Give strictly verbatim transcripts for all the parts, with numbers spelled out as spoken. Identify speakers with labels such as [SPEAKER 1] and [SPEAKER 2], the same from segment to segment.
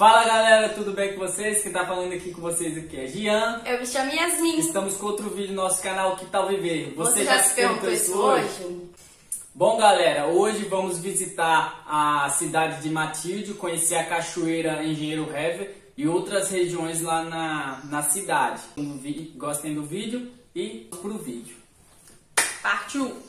[SPEAKER 1] Fala galera, tudo bem com vocês? Quem tá falando aqui com vocês aqui é Gian.
[SPEAKER 2] Eu me chamo Yasmin.
[SPEAKER 1] Estamos com outro vídeo no nosso canal Que Tal Viver.
[SPEAKER 2] Você, Você já, já se perguntou isso hoje? hoje?
[SPEAKER 1] Bom galera, hoje vamos visitar a cidade de Matilde, conhecer a cachoeira Engenheiro Hever e outras regiões lá na, na cidade. Gostem do vídeo e pro vídeo.
[SPEAKER 2] Partiu!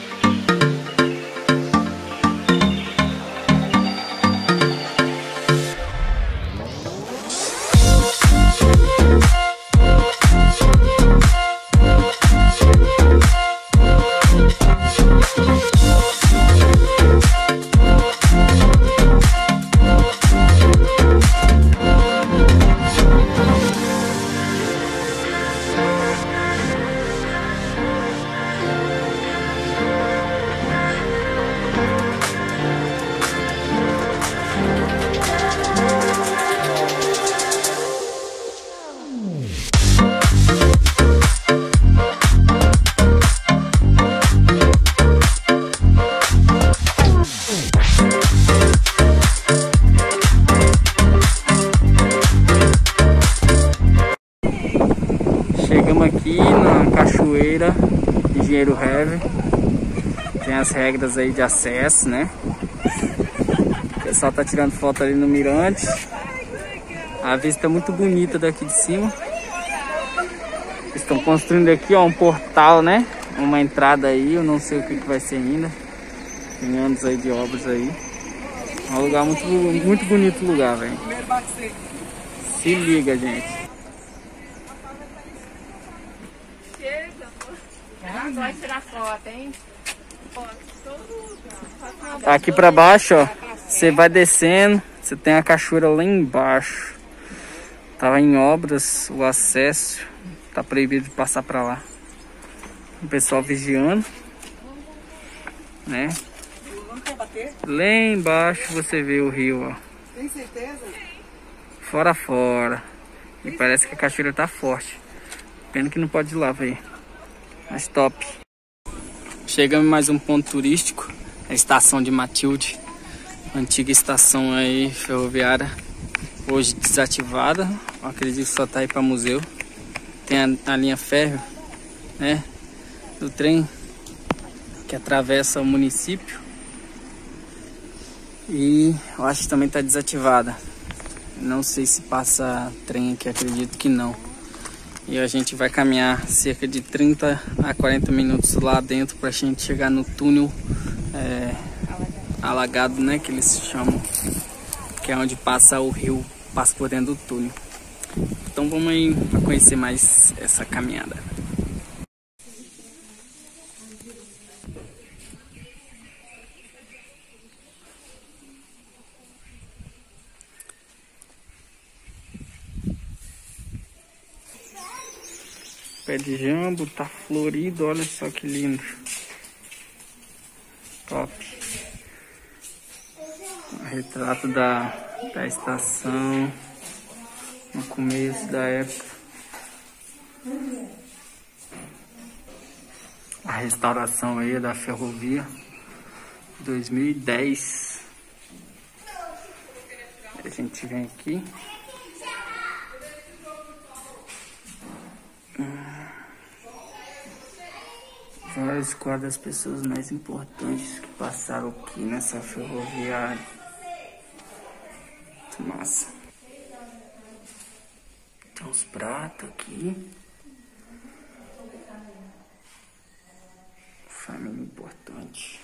[SPEAKER 1] Chegamos aqui na cachoeira Engenheiro Hever. Tem as regras aí de acesso, né? O pessoal tá tirando foto ali no mirante. A vista é muito bonita daqui de cima. Estão construindo aqui, ó, um portal, né? Uma entrada aí, eu não sei o que, que vai ser ainda. Tem anos aí de obras aí. É um lugar muito, muito bonito lugar, velho. Se liga, gente.
[SPEAKER 2] Vai tirar foto, hein?
[SPEAKER 1] Aqui pra baixo, ó, você vai descendo, você tem a cachoeira lá embaixo. Tava em obras o acesso, tá proibido de passar pra lá. O pessoal vigiando, né? Lá embaixo você vê o rio, ó.
[SPEAKER 3] Tem certeza?
[SPEAKER 1] Fora fora. E parece que a cachoeira tá forte. Pena que não pode ir lá, velho. Mas top. Chegamos em mais um ponto turístico, a estação de Matilde, antiga estação aí ferroviária, hoje desativada. Eu acredito que só tá aí para museu. Tem a, a linha férrea, né, do trem que atravessa o município. E eu acho que também tá desativada. Não sei se passa trem aqui, acredito que não. E a gente vai caminhar cerca de trinta a quarenta minutos lá dentro pra gente chegar no túnel é, alagado, né? Que eles chamam, que é onde passa o rio, passa por dentro do túnel. Então vamos aí pra conhecer mais essa caminhada. Pé de jambo, tá florido, olha só que lindo. Top. Um retrato da, da estação no começo da época. A restauração aí da ferrovia dois mil e dez. A gente vem aqui. Vários quadros das pessoas mais importantes que passaram aqui nessa ferroviária. Muito massa. Tem uns pratos aqui. Família importante.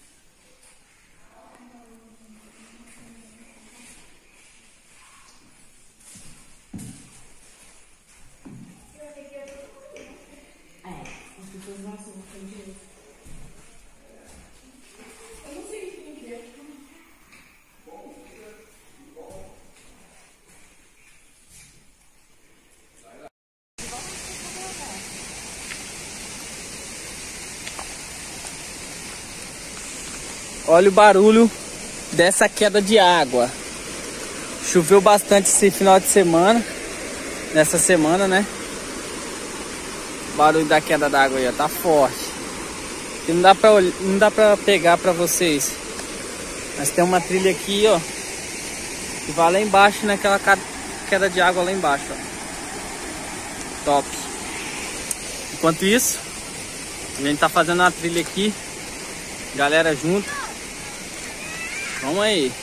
[SPEAKER 1] Olha o barulho dessa queda de água. Choveu bastante esse final de semana. Nessa semana, né? O barulho da queda d'água aí, ó, tá forte. E não dá pra, não dá pra pegar pra vocês. Mas tem uma trilha aqui, ó. E vai lá embaixo, naquela queda de água lá embaixo, ó. Top. Enquanto isso, a gente tá fazendo uma trilha aqui. Galera junto. Vamos aí.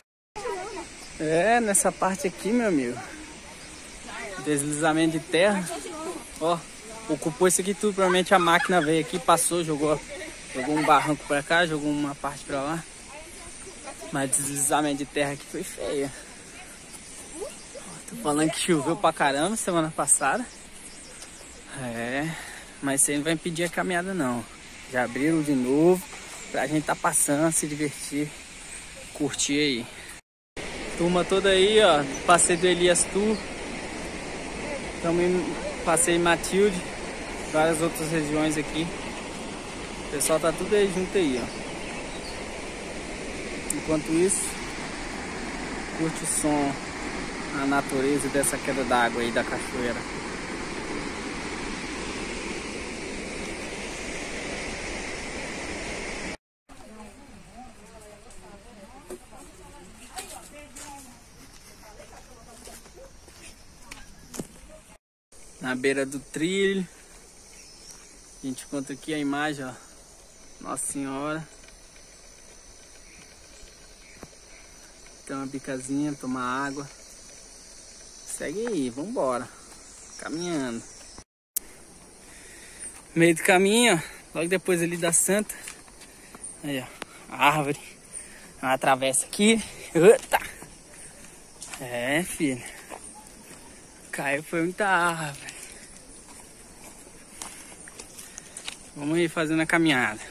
[SPEAKER 1] É, nessa parte aqui, meu amigo. Deslizamento de terra. Ó, ocupou isso aqui tudo. Provavelmente a máquina veio aqui, passou, jogou, jogou um barranco pra cá, jogou uma parte pra lá. Mas deslizamento de terra aqui foi feio. Tô falando que choveu pra caramba semana passada. É, mas isso aí não vai impedir a caminhada não. Já abriram de novo pra gente tá passando, se divertir, curtir aí. Turma toda aí, ó. Passeio do Elias Tour. Também passei em Matilde. Várias outras regiões aqui. O pessoal tá tudo aí junto aí, ó. Enquanto isso, curte o som, a natureza dessa queda d'água aí da cachoeira. Na beira do trilho, a gente encontra aqui a imagem, ó, Nossa Senhora. Tem uma bicazinha, tomar água. Segue aí, vambora. Caminhando. Meio do caminho, ó, logo depois ali da Santa. Aí, ó, a árvore. Uma travessa aqui. Eita! É, filho. Caiu, foi muita árvore. Vamos aí fazendo a caminhada.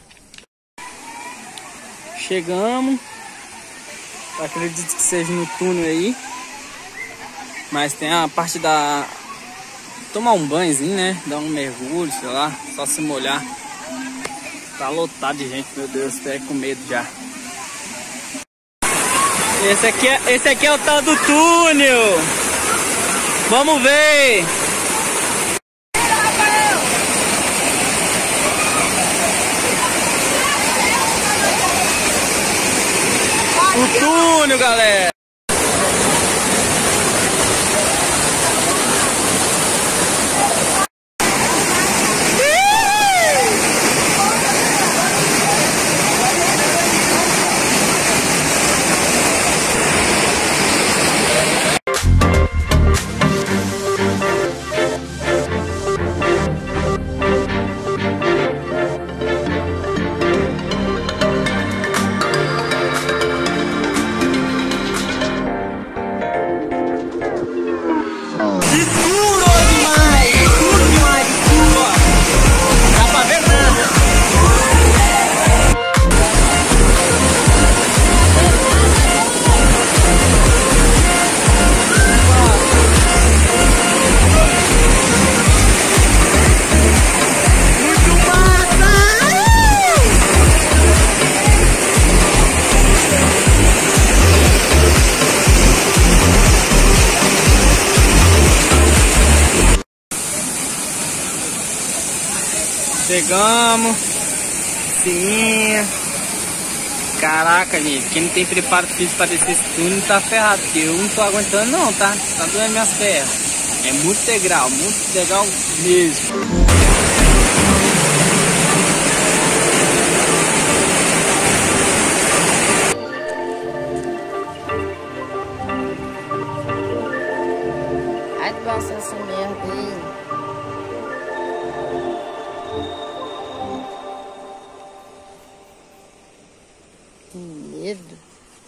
[SPEAKER 1] Chegamos. Acredito que seja no túnel aí. Mas tem a parte da... tomar um banhozinho, né? Dar um mergulho, sei lá. Só se molhar. Tá lotado de gente, meu Deus. Tô com medo já. Esse aqui é, esse aqui é o tal do túnel. Vamos ver. O túnel, galera. Chegamos, piscininha. Caraca, gente, quem não tem preparo físico para descer esse túnel tá ferrado, porque eu não tô aguentando não, tá? Tá doendo minhas pernas. É muito degrau, muito degrau mesmo.
[SPEAKER 2] Ai, que gosta dessa merda aí. Que medo.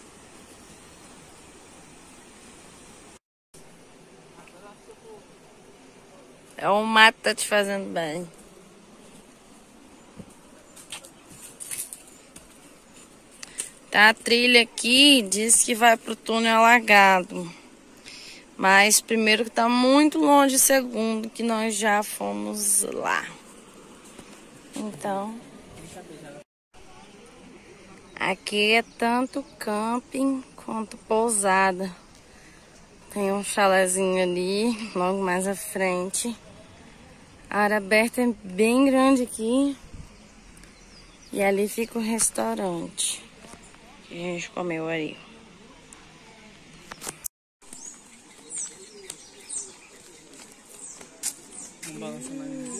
[SPEAKER 2] É o mato que tá te fazendo bem. Tá, a trilha aqui diz que vai pro túnel alagado. Mas primeiro que tá muito longe, segundo que nós já fomos lá. Então... aqui é tanto camping quanto pousada. Tem um chalezinho ali, logo mais à frente. A área aberta é bem grande aqui. E ali fica o restaurante que a gente comeu ali.
[SPEAKER 1] Balança mais.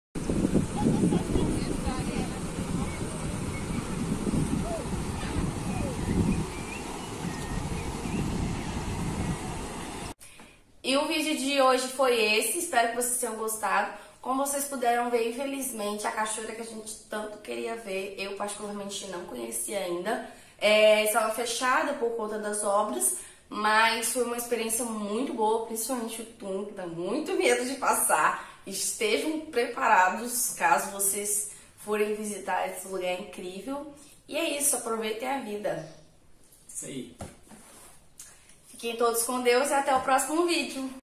[SPEAKER 2] E o vídeo de hoje foi esse, espero que vocês tenham gostado. Como vocês puderam ver, infelizmente, a cachoeira que a gente tanto queria ver, eu particularmente não conhecia ainda, é, estava fechada por conta das obras, mas foi uma experiência muito boa, principalmente o Tum, que dá muito medo de passar. Estejam preparados caso vocês forem visitar esse lugar incrível. E é isso, aproveitem a vida.
[SPEAKER 1] Isso aí.
[SPEAKER 2] Fiquem todos com Deus e até o próximo vídeo.